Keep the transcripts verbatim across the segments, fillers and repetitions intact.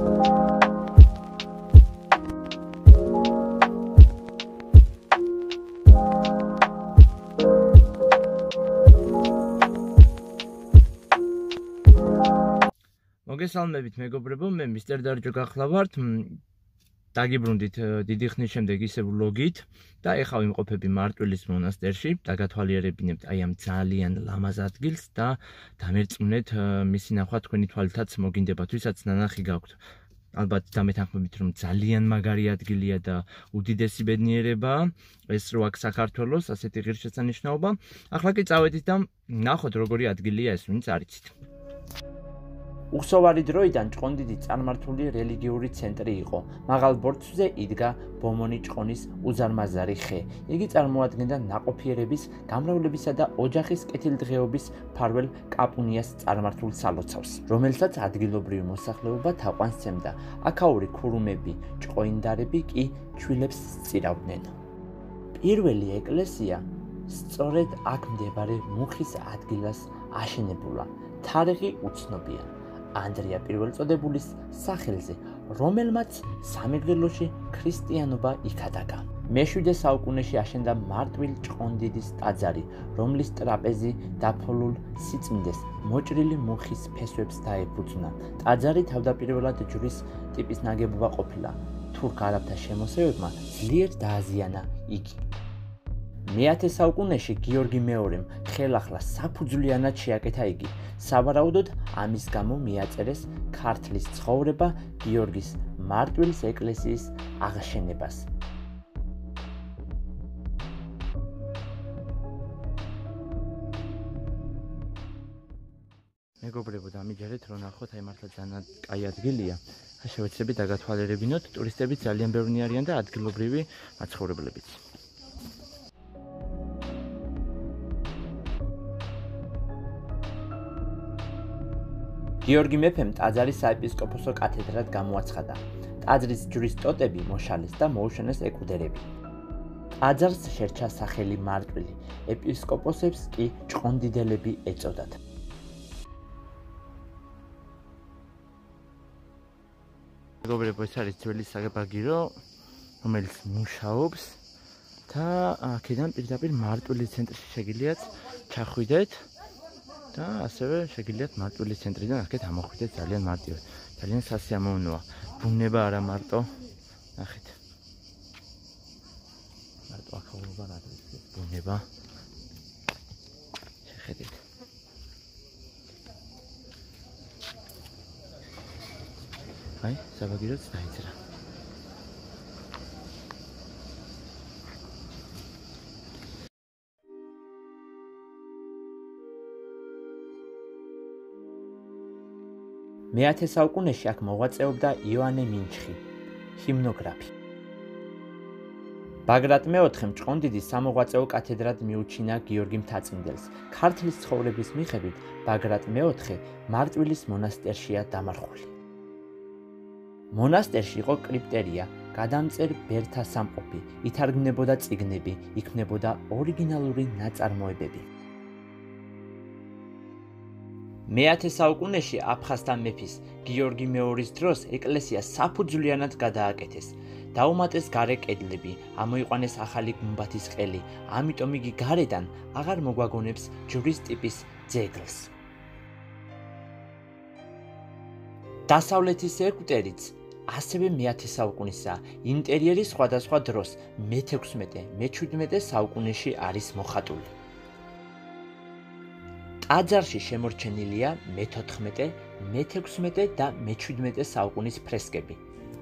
მოგესალმებით მეგობრებო, მე მისტერ დარჯო გახლავართ. დაგიბრუნდით დიდი ხნის შემდეგ ისევ ვლოგით და ეხლა ვიმყოფები მარტვილის მონასტერში, დაგათვალიერებინებთ აი ამ ძალიან ლამაზ ადგილს და დამერწმუნეთ მისი ნახვა თქვენი თვალითაც მოგინდებათ, ვისაც ნანახი გაქვთ. ალბათ დამეთანხმებით, რომ ძალიან მაგარი ადგილია და უდიდესი ბედნიერებაა ეს რო აქ საქართველოს, ასეთი ღირსშესანიშნაობა. ახლა კი წავედით და ნახოთ როგორი ადგილია ეს, ვინც არ იცით. უხსოვარი დროიდან ჭყონდიდი წარმართული რელიგიური ცენტრი იყო. მაღალ ბორცვზე იდგა ბომონი ჭყონის უზარმაზარი ხე. იგი წარმოადგენდა ნაყოფიერების, გამრავლებისა და ოჯახის კეთილდღეობის მფარველ კაპუნიას წარმართულ სალოცავს, რომელსაც ადგილობრივი მოსახლეობა თაყვანს სცემდა. აქაური ქურუმები, ჭყოინდარები კი ჩვილებს სწირავდნენ. პირველი ეკლესია სწორედ აქ მდებარე მუხის ადგილას აშენებულა. თარიღი უცნობია. ანდრია პირველწოდებულის სახელზე, რომელმაც სამეგრელოში ქრისტიანობა იქადაგა. მეშვიდე საუკუნეში აშენდა მარტვილ ჭყონდიდის ტაძარი, რომლის ტრაპეზი დაფოლულ სიწმინდეს მოჭრილი მუხის ფესვებს დაეფუძნა. ტაძარი თავდაპირველად ჯვრის ტიპის ნაგებობა ყოფილა. თურქ არაბთა შემოსევებმა ძლიერ დააზიანა იგი. მეათე საუკუნეში გიორგი მეორემ ხელახლა საფუძვლიანად შეაკეთა იგი. სავარაუდოდ ამის გამო მიაწერეს ქართლის ცხოვრება გიორგის მარტვილის ეკლესიის აღშენებას. მეგობრებო, დამიჯერეთ, რომ ნახოთ, აი მართლა ძალიან კაი ადგილია. შევეცდებით დაგათვალიერებინოთ, ტურისტები ძალიან ბევრი არიან და ადგილობრივი მაცხოვრებლებიც. გიორგი მეფემ ტაძარის საეპისკოპოსო კათედრად გამოაცხადა. ტაძრის ჯვრის ტოტები მოშალეს და მოუშენეს ეკვდერები. ტაძარს შერჩა სახელი მარტვილი, ეპისკოპოსებს კი ჭყონდიდელები ეწოდათ. მეგობრებო, ეს არის ძველი საბაგირო, რომელიც მუშაობს და აქედან პირდაპირ მარტვილის ცენტრში შეგიძლიათ ჩახვიდეთ. და ასევე შეგიძლიათ მარტვილის ცენტრიდან აქეთ ამოხვიდეთ ძალიან მარტივად. ძალიან სასიამოვნოა. ბუნება არა მარტო. ნახეთ. მარტო ახალობა რა არის? ბუნება. შეხედეთ. აი, საბაგიროც დაიწერა. მეათე საუკუნეში აქ მოღვაწეობდა იოანე მინჩხი, ჰიმნოგრაფი. ბაგრატ მეოთხემ ჭყონდიდის სამოღვაწეო კათედრად მიუჩინა გიორგი მთაწმიდელს. ქართლის ცხოვრების მიხედვით ბაგრატ მეოთხე მარტვილის მონასტერშია დამარხული. მონასტერში იყო კრიპტერია, გადამწერ ბერთა სამყოფი, ითარგმნებოდა წიგნები, იქმნებოდა ორიგინალური ნაწარმოებები. მეათე საუკუნეში აფხაზთა მეფის გიორგი მეორის დროს ეკლესია საფუძვლიანად გადააკეთეს. დაუმატეს გარე კედლები, ამოიყვანეს ახალი გუმბათის ყელი, ამიტომ იგი გარედან აღარ მოგვაგონებს ჯვრის ტიპის ძეგლს. დასავლეთის ეგვტერიც ასევე მეათე საუკუნისაა. ინტერიერი სხვადასხვა დროს მეთექვსმეტე მეჩვიდმეტე საუკუნეში არის მოხატული. ტაძარში შემორჩენილია მეთოთხმეტე, მეთექვსმეტე და მეჩვიდმეტე საუკუნის ფრესკები.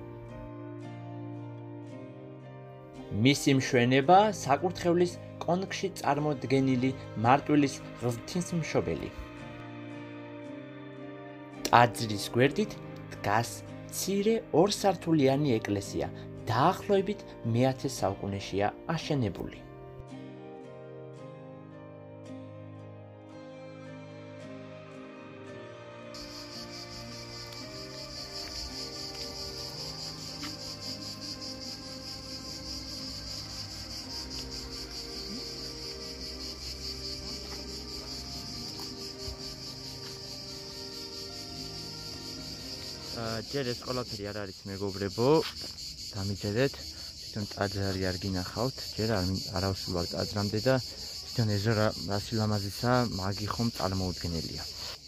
მისი მშვენება საკურთხევლის კონქში წარმოდგენილი მარტვილის ღვთისმშობელი. ტაძრის გვერდით დგას მცირე ორსართულიანი ეკლესია, დაახლოებით მეათე საუკუნეშია აშენებული. ჯერ ეს ყველაფერი არ არის მეგობრებო, დამიჯერეთ, თვითონ ტაძარი არ გინახავთ, ჯერ არ ავსულავ ტაძრამდე და თვითონ ეს რა სილამაზისა, მაგი ხომ წარმოუდგენელია.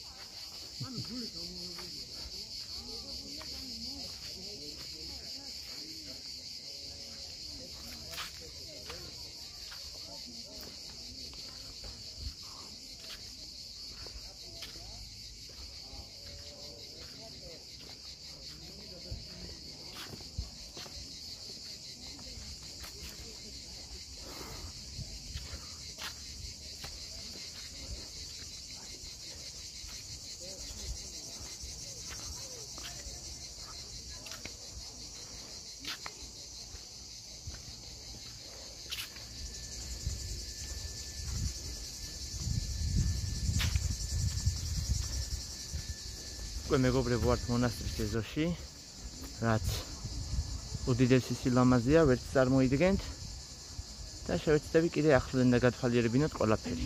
მეგობრებო, ვართ მონასტრის ეზოში, რაც უდიდესი სილამაზეა, ვერც წარმოიდგენთ და შევეცდები კიდე ახლდან დაგათვალიერებინოთ ყველაფერი.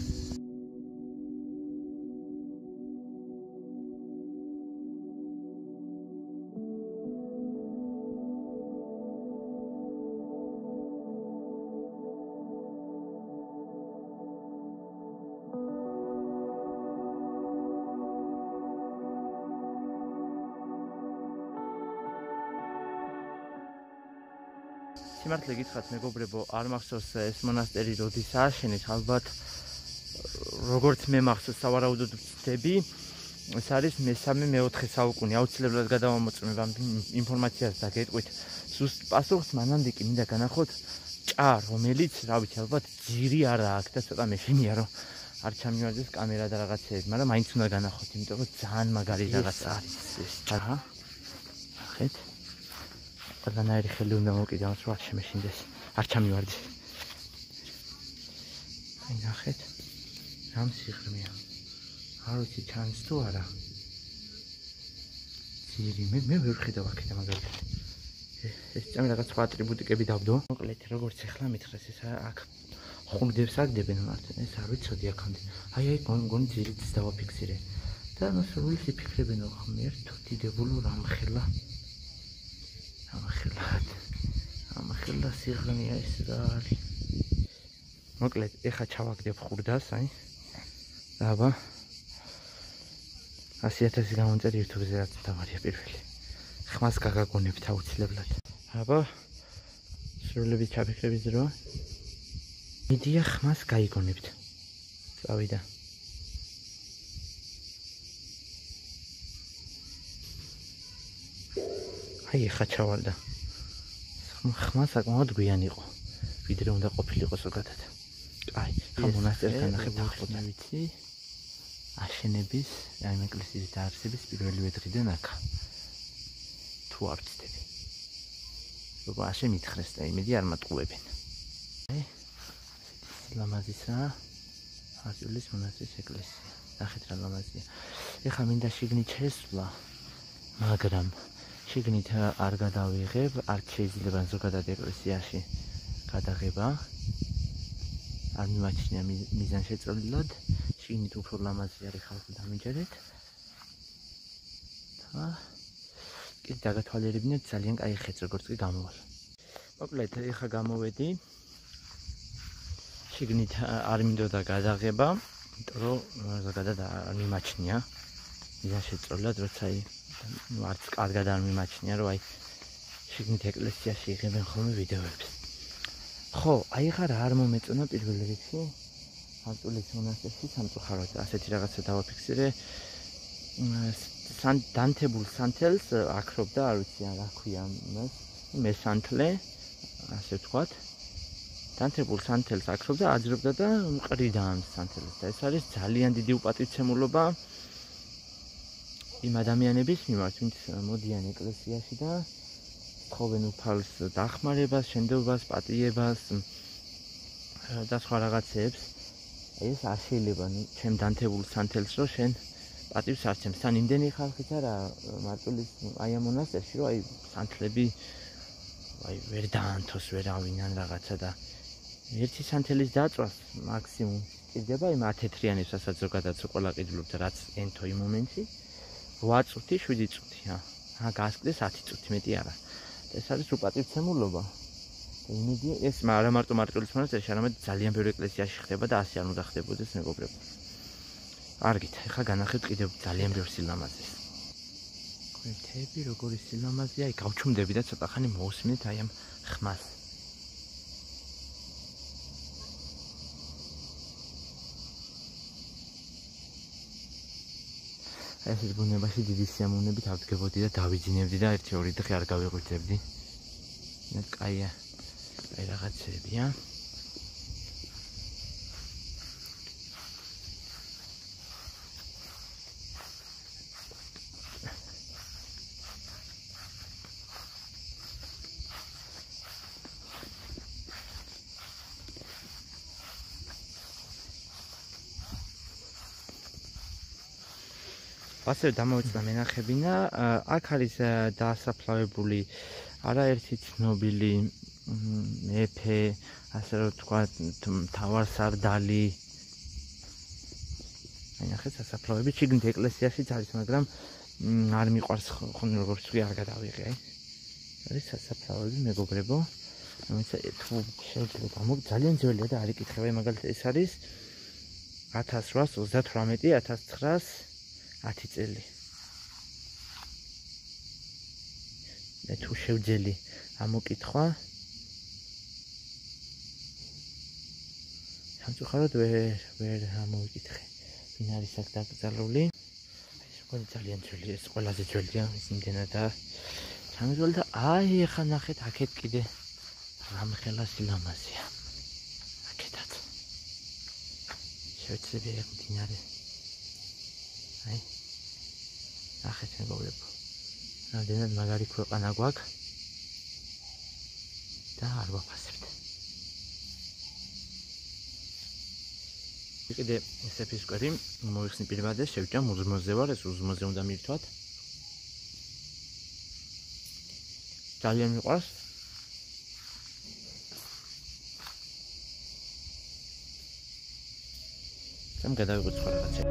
სიმართლე გითხრათ მეგობრებო, არ მახსოვს ეს მონასტერი როდის ააშენეთ, ალბათ როგორც მე მახსოვს სავარაუდოდ ვცდები, ეს არის მესამე მეოთხე საუკუნე, აუცილებლად გადავამოწმებ ამ ინფორმაციას და გეტყვით ზუსტ პასუხს, მანამდე კი მინდა განახოთ ჭა, რომელიც, რა ვიცი, ალბათ ძირი არა აქვს და ცოტა მეშინია, რომ არ ჩამივარდეს კამერა და რაღაცეები, მაგრამ მაინც უნდა განახოთ, იმიტომ რომ ძალიან მაგარი რაღაც არის ეს ჭა. ნახეთ. ყველანაირი ხელი უნდა მოვკიდოთ, რომ არ შემეშინდეს, არ ჩამივარდეს. აი ნახეთ, რამ სიღრმეა. არ ვიცი ჩანს თუ არა. ძირი, მე მე ვერ ხედავ აქედა მაგალითად. ეს წამი რაღაც სხვა ატრიბუტიკები დავდო. მოკლედ, როგორც ახლა მითხრეს, ეს აქ ხუნდებს აგდებენ მარტო, ეს არ ვიცოდი აქამდე. აი აი გონი ძირიც დავაფიქსირე. და ნუ სრული ფიქრებენო ხმერ თუ დიდებულო რამხელა. ამხელად ამხელა სიღრმეა ეს რა არის. მოკლედ ეხა ჩავაგდებ ხურდას, აი აბა ასი ათასი გამომწერ YouTube-ზე რაც დავარია პირველი. ხმას გაგაგონებთ აუცილებლად. აბა სრულები ჩაფიქრების დრო. მიდია ხმას გაიგონებთ. წავიდა. აი ეხა ჩავალდა. ხმა საკმაოდ გვიანი იყო. ვიდრე უნდა ყოფილიყო ზოგადად. აი, ხა მონასტერთან ნახეთ ახლოთ, ვიცი. აშენების, აი ეკლესიის დაარსების პირველივე დღიდან აქ. თუ არ ვცდები. როგორ ასე მითხრეს და იმედი არ მატყუებენ. აი, ლამაზისა მარტვილის მონასტრის ეკლესია. ნახეთ რა ლამაზია. ეხა მინდა შიგნით შესვლა, მაგრამ შიგნით არ გადავიღებ, არ შეიძლება ზოგადად ეკლესიაში გადაღება. არ მიმაჩნია მიზანშეწონილად, შიგნით უფრო ლამაზი არის, ხალხი დამიჯერეთ. და კიდე დაგათვალიერებინებთ, ძალიან კაი ხეც როგორც კი გამოვალ. მოკლედ, ეხა გამოვედი. შიგნით არ მინდოდა გადაღება, იმიტომ რომ ზოგადად არ მიმაჩნია მიზანშეწონილად, როცა აი არც კარგად არ მიმაჩნია, რომ აი შიგნით ეკლესიაში იღებენ ხოლმე ვიდეოებს. ხო, აი ხარ არ მომეწონა პირველ რიგში მარტვილის მონასტერში სამწუხაროდ ასეთი რაღაცა დავაფიქსირე. დანთებულ სანთელს აქრობდა, არ ვიცი რა ქვია მას, მესანთლე, ასე ვთქვათ. დანთებულ სანთელს აქრობდა, აძრობდა და მყრიდა ამ სანთელს და ეს არის ძალიან დიდი უპატივცემულობა იმ ადამიანების მიმართ, ვინც მოდიან ეკლესიაში და თხოვენ უფალს დახმარებას, შენდობას, პატიებას და სხვა რაღაცებს. ეს არ შეიძლება, ნუ ჩემ დანთებულ სანთელს რო შენ პატივს არჩემს. თან იმდენი ხალხიც არა მარტვილის აი ამ მონასტერში, რომ აი სანთლები აი ვერ დაანთოს ვერავინ ან რაღაცა და ერთი სანთელის დაწვას მაქსიმუმ სჭირდება იმ ათეთრიანებს, რასაც ზოგადად ყველა ყიდულობთ, რაც ენთო იმ მომენტში. რვა წუთი, შვიდი წუთი, ა აა გასკდეს ათი წუთი მეტი არა. ეს არის უპატივცემულობა. იმედი ეს არა მარტო მარტვილის მონასტერში, არამედ ძალიან ბევრი ეკლესიაში ხდება და ასე არ უნდა ხდებოდეს მეგობრებო. კარგით, ახლა განახეთ კიდევ ძალიან ბევრ სილამაზეს. გვერდები როგორი სილამაზეა, აი გავჩუმდები და ცოტა ხანი მოусმინეთ აი ამ ხმას. ეს ის ბუნებაში დიდი სიამოვნებით ავდგებოდი და დავიძინებდი და ერთი ორი დღე არ გავიღვიძებდი. მე კაია. აი რაღაცებია. ასე დამოვიწყდა მენახებინა, აქ არის დაასაფლავებული არაერთი ცნობილი მეფე, ასე რომ თქვა, მთავარსარდალი. აი ნახეთ სასაფლავები, შიგნით ეკლესიაშიც არის, მაგრამ არ მიყვარს ხოლმე როგორც ვთქვი, არ გადავიღე, აი. არის სასაფლავები, მეგობრებო. ამისა თუ შეიძლება გამოგ ძალიან ძველია და არ იკითხება, მაგალითად ეს არის ათას რვაას ოცდათვრამეტი ათას ცხრაას ათი წელი. მე თუ შევძელი ამოკითხვა. სამწუხაროდ ვერ ვერ ამოვიკითხე. ვინ არის აქ დაკრძალული? აი ეს ყველი ძალიან ძველი, ეს ყველაზე ძველია ის იმდენად და სამეგრელო და აი ახლა ნახეთ აქეთ კიდე რამხელა სილამაზეა. აქეთაც. შევეცდები ეგ მდინარე. აი ნახეთ მეგობრებო. რამდენად მაგარი ქვეყანა გვაქვს და არ ვაფასებთ. კიდე ეს ეპისკორი მოიხსნი პირვადად შევჭამ უზმოზე ვარ, ეს უზმოზე უნდა მირთვათ. ძალიან მიყვარს. სამ გადავიღოთ სხვა რაღაცები.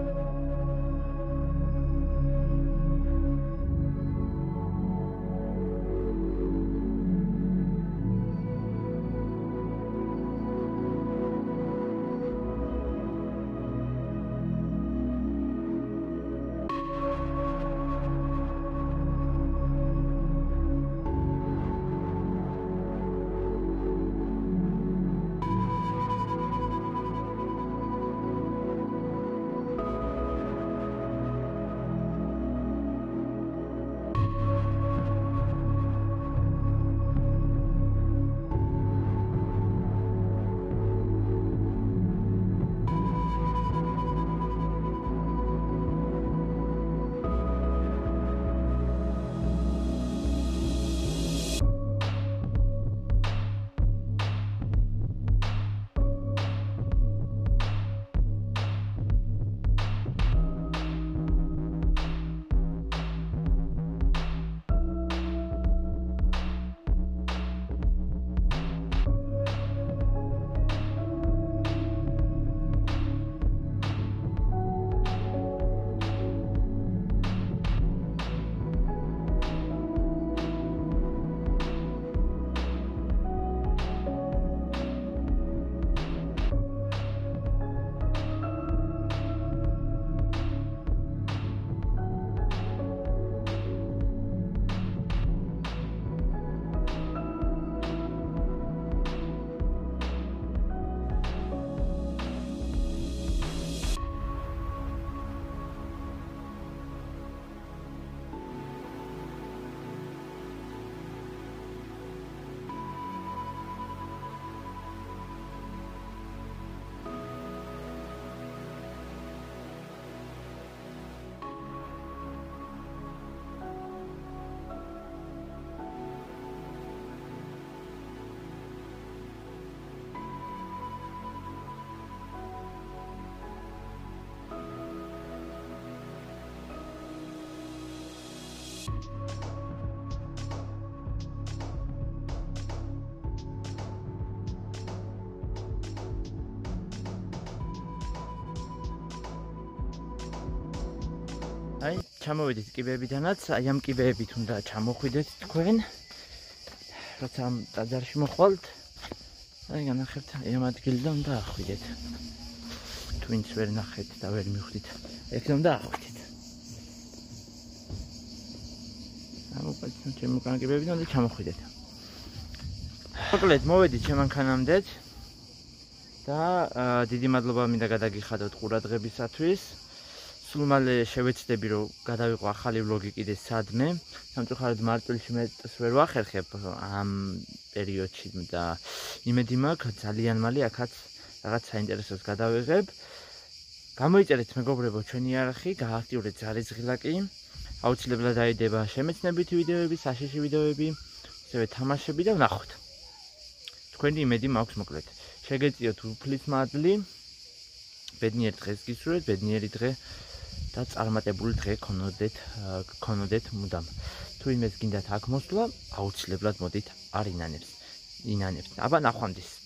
ჩამოვედით კიბეებიდანაც, აი ამ კიბეებით უნდა ჩამოხვიდეთ თქვენ. როცა ამ ტაძარში მოხვალთ, აი განახებთ, აი ამ ადგილიდან უნდა ახვიდეთ. Twins ვერ ნახეთ და ვერ მიხვდით. ეგრე უნდა ახვიდეთ. ამოყვეთ ჩემო კანკიბებიდან და ჩამოხვიდეთ. მოკლედ მოვედით შემანქანამდეთ და დიდი მადლობა მინდა გადაგიხადოთ ყურადღებისათვის. სულ მალე შევეცდები რომ გადავიყო ახალი ვლოგი კიდე სადმე. სამწუხაროდ მარტვილში მეტს ვერ ვახერხებ ამ პერიოდში და იმედი მაქვს ძალიან მალე აქაც რაღაც საინტერესოს გადავიღებ. გამოიწერეთ მეგობრებო ჩვენი არხი, გააქტიურეთ ზარიძღილაკი. აუცილებლად დაიდება შემეცნებითი ვიდეოები, საშიში ვიდეოები, ასევე თამაშები და ვნახოთ. თქვენი იმედი მაქვს მოკლედ. შეგეწიოთ უფლის მადლი. ბედნიერი დღეს გისურვებთ, ბედნიერი დღე და წარმატებული დღე გქონოდეთ, გქონოდეთ მუდამ. თუ იმეს გინდათ აქ მოსვლა, აუცილებლად მოდით არ ინანებს. ინანებთ. აბა ნახვამდის.